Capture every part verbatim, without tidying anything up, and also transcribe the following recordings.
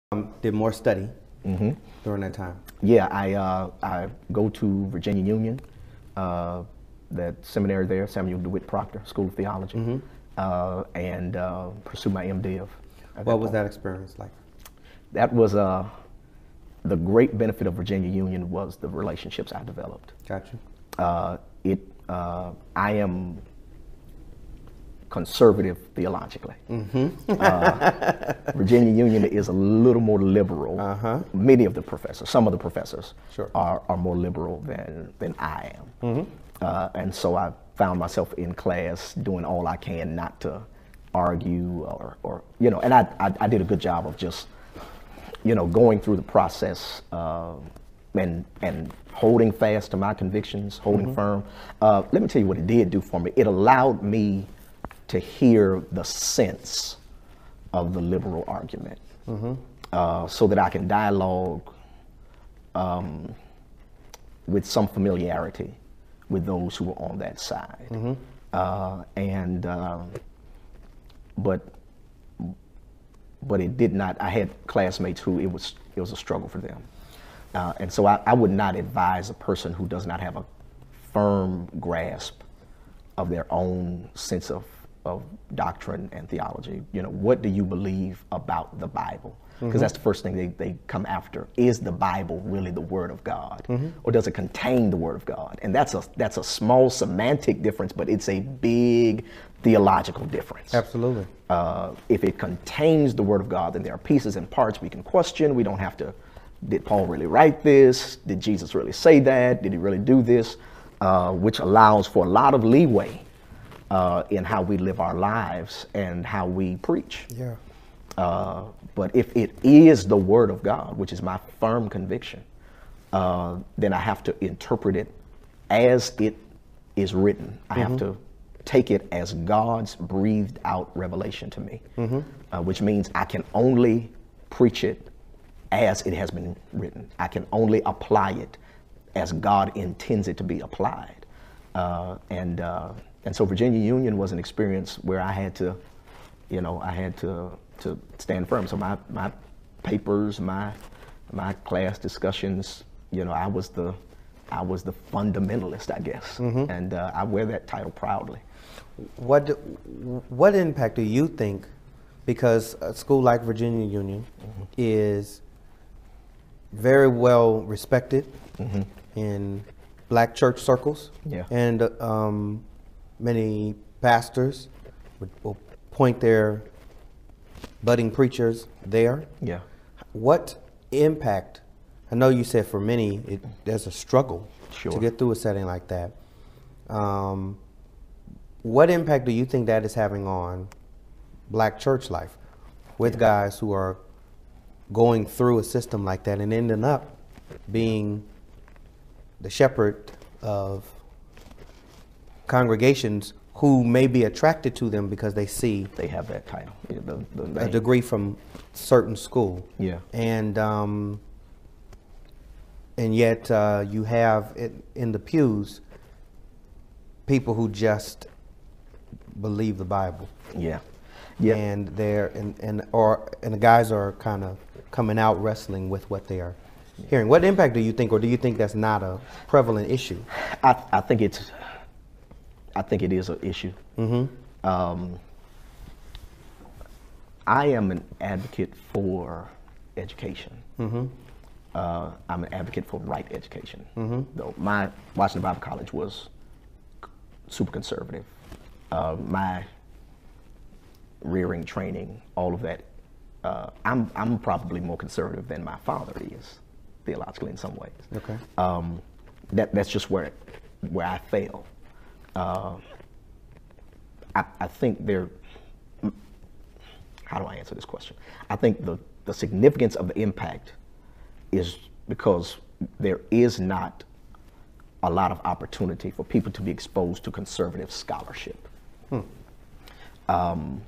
Um, did more study Mm-hmm. during that time. Yeah, I uh, I go to Virginia Union, uh, that seminary there, Samuel DeWitt Proctor School of Theology, Mm-hmm. uh, and uh, pursue my MDiv. at What was point. that experience like? That was uh, the great benefit of Virginia Union was the relationships I developed. Gotcha. Uh, it uh, I am conservative theologically. Mm-hmm. uh, Virginia Union is a little more liberal. Uh-huh. Many of the professors, some of the professors, Sure. are, are more liberal than than I am. Mm-hmm. Uh, and so I found myself in class doing all I can not to argue or, or you know, and I, I, I did a good job of just, you know, going through the process uh, and and holding fast to my convictions, holding Mm-hmm. firm. Uh, let me tell you what it did do for me. It allowed me to hear the sense of the liberal argument, Mm-hmm. uh, so that I can dialogue um, with some familiarity with those who are on that side. Mm-hmm. Uh, and um, but but it did not. I had classmates who it was it was a struggle for them, uh, and so I, I would not advise a person who does not have a firm grasp of their own sense of of doctrine and theology. You know, what do you believe about the Bible? Because Mm-hmm. that's the first thing they, they come after. Is the Bible really the Word of God? Mm-hmm. Or does it contain the Word of God? And that's a that's a small semantic difference, but it's a big theological difference. Absolutely. Uh, if it contains the Word of God, then there are pieces and parts we can question. We don't have to, did Paul really write this? Did Jesus really say that? Did he really do this? Uh, which allows for a lot of leeway Uh, in how we live our lives and how we preach. Yeah. Uh, but if it is the Word of God, which is my firm conviction, uh, then I have to interpret it as it is written. I Mm-hmm. have to take it as God's breathed out revelation to me, Mm-hmm. uh, which means I can only preach it as it has been written. I can only apply it as God intends it to be applied. Uh, and uh, And so Virginia Union was an experience where I had to, you know, I had to to stand firm. So my, my papers, my my class discussions, you know, I was the I was the fundamentalist, I guess, Mm-hmm. and uh, I wear that title proudly. What do, what impact do you think, because a school like Virginia Union Mm-hmm. is very well respected Mm-hmm. in black church circles, Yeah. and um, many pastors would, will point their budding preachers there. Yeah. What impact? I know you said for many it, there's a struggle Sure. to get through a setting like that. Um, what impact do you think that is having on black church life with Yeah. guys who are going through a system like that and ending up being the shepherd of congregations who may be attracted to them because they see They have that title. Yeah, the, the a name. degree from certain school. Yeah. And um, and yet uh, you have it in the pews people who just believe the Bible. Yeah. Yeah. And they're and, and or and the guys are kind of coming out wrestling with what they are hearing. What impact do you think, or do you think that's not a prevalent issue? I, I think it's I think it is an issue. Mm-hmm. Um, I am an advocate for education. Mm-hmm. Uh, I'm an advocate for right education. Mm-hmm. Though my Washington Bible College was super conservative. Uh, my rearing, training, all of that. Uh, I'm I'm probably more conservative than my father is, theologically in some ways. Okay. Um, that that's just where where I fail. Uh, I, I think there. How do I answer this question? I think the the significance of the impact is because there is not a lot of opportunity for people to be exposed to conservative scholarship. Hmm. Um,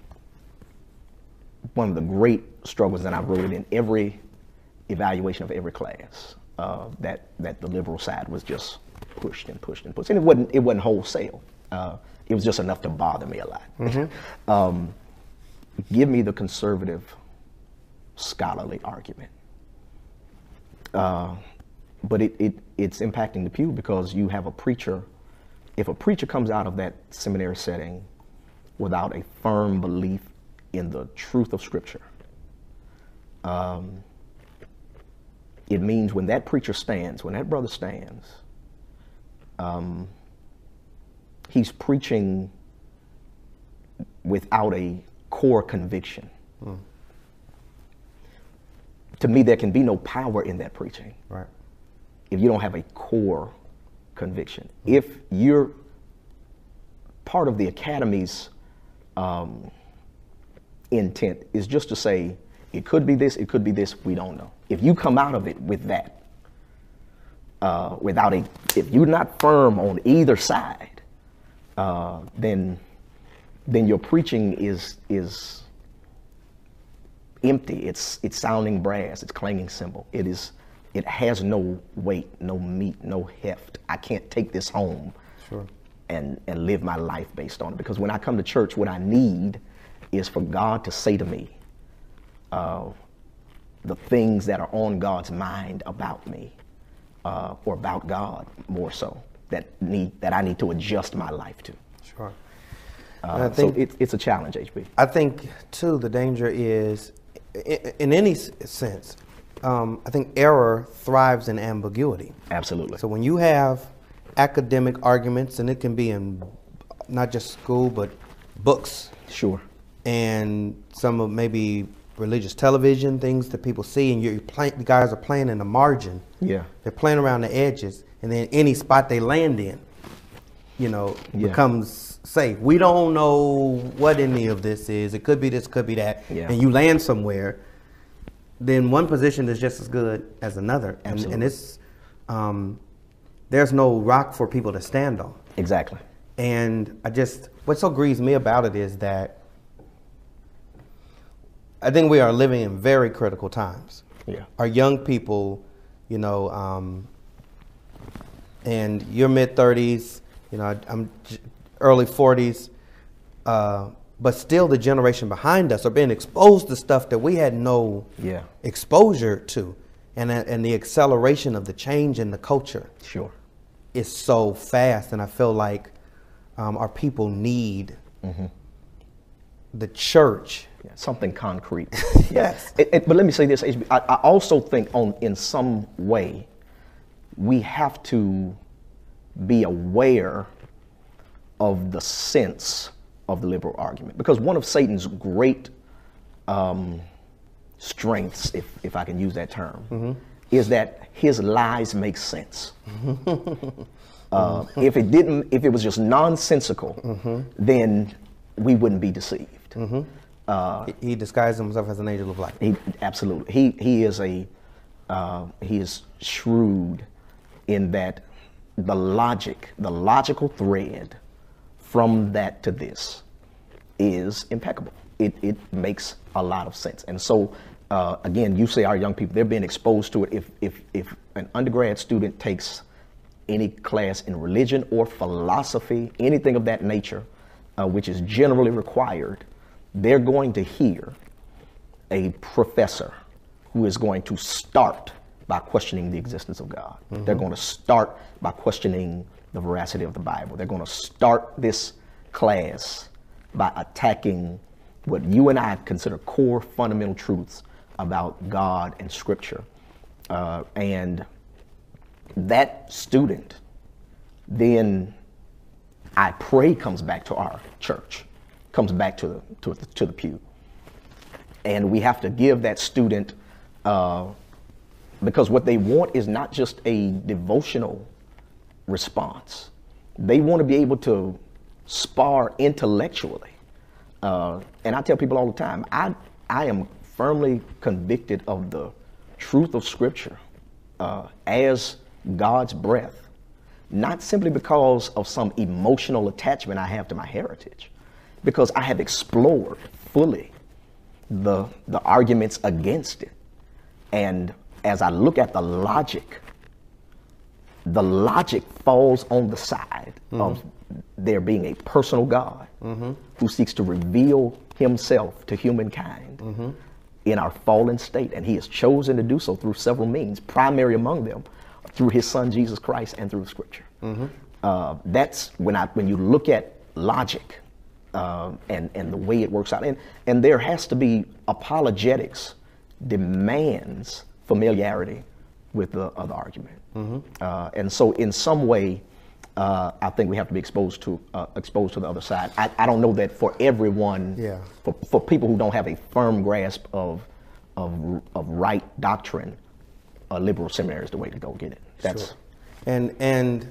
one of the great struggles, and I wrote it in every evaluation of every class, uh, that that the liberal side was just pushed and pushed and pushed, and it wasn't it wasn't wholesale. Uh, it was just enough to bother me a lot. Mm-hmm. um, give me the conservative scholarly argument. Uh, but it, it it's impacting the pew because you have a preacher. If a preacher comes out of that seminary setting without a firm belief in the truth of Scripture, um, it means when that preacher stands, when that brother stands, um, he's preaching without a core conviction. Mm. To me, there can be no power in that preaching. Right. If you don't have a core conviction. Mm. If you're part of the academy's um, intent is just to say, it could be this, it could be this, we don't know. If you come out of it with that, uh, without a, if you're not firm on either side, uh, then then your preaching is is empty. It's it's sounding brass. It's clanging cymbal. It is. It has no weight, no meat, no heft. I can't take this home sure. and and live my life based on it. Because when I come to church, what I need is for God to say to me uh, the things that are on God's mind about me, uh, or about God more so, that need that I need to adjust my life to. Sure. Uh, I think so it, it's a challenge, H B. I think too the danger is, in, in any sense, um, I think error thrives in ambiguity. Absolutely. So when you have academic arguments, and it can be in not just school but books. Sure. And some of maybe religious television, things that people see, and you're playing, the guys are playing in the margin. Yeah. They're playing around the edges, and then any spot they land in, you know, yeah. becomes safe. We don't know what any of this is. It could be this, could be that. Yeah. And you land somewhere, then one position is just as good as another. And, Absolutely. and it's, um, there's no rock for people to stand on. Exactly. And I just, what so grieves me about it is that I think we are living in very critical times. Yeah. Our young people, you know, um, and your mid thirties, you know, I, I'm j- early forties, uh, but still the generation behind us are being exposed to stuff that we had no yeah. exposure to. And, and the acceleration of the change in the culture Sure. is so fast. And I feel like um, our people need mm-hmm. the church. Yeah, something concrete. Yes. It, it, but let me say this, H B, I, I also think on in some way we have to be aware of the sense of the liberal argument, because one of Satan's great um, strengths, if if I can use that term, mm-hmm. is that his lies make sense. uh, if it didn't, if it was just nonsensical, mm-hmm. then we wouldn't be deceived. Mm-hmm. Uh, he, he disguised himself as an angel of light. He, absolutely. He he is a uh, he is shrewd in that the logic, the logical thread from that to this is impeccable. It it makes a lot of sense. And so uh, again, you say our young people, they're being exposed to it. If if if an undergrad student takes any class in religion or philosophy, anything of that nature, uh, which is generally required, they're going to hear a professor who is going to start by questioning the existence of God. Mm-hmm. They're going to start by questioning the veracity of the Bible. They're going to start this class by attacking what you and I consider core fundamental truths about God and Scripture. Uh, and that student then, I pray, comes back to our church, comes back to the, to the, to the pew. And we have to give that student, uh, because what they want is not just a devotional response. They want to be able to spar intellectually. Uh, and I tell people all the time, I, I am firmly convicted of the truth of Scripture uh, as God's breath, not simply because of some emotional attachment I have to my heritage, because I have explored fully the, the arguments against it. And as I look at the logic, the logic falls on the side mm-hmm. of there being a personal God mm-hmm. who seeks to reveal himself to humankind. Mm-hmm. in our fallen state, and he has chosen to do so through several means, primary among them through his son Jesus Christ and through scripture. Mm-hmm. uh, that's when I when you look at logic uh, and and the way it works out, and and there has to be apologetics demands familiarity with the other argument. Mm-hmm. uh, and so in some way uh, I think we have to be exposed to uh, exposed to the other side. I, I don't know that for everyone, yeah. for, for people who don't have a firm grasp of of, of right doctrine, a liberal seminary is the way to go get it. That's sure. and and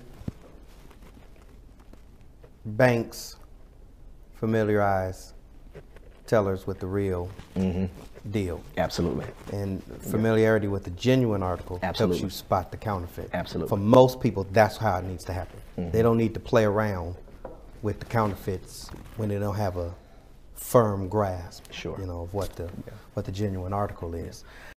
banks familiarize tellers with the real mm-hmm. deal. Absolutely. And familiarity yeah. with the genuine article Absolutely. helps you spot the counterfeit. Absolutely. For most people, that's how it needs to happen. Mm-hmm. They don't need to play around with the counterfeits when they don't have a firm grasp, sure. you know, of what the yeah. what the genuine article is.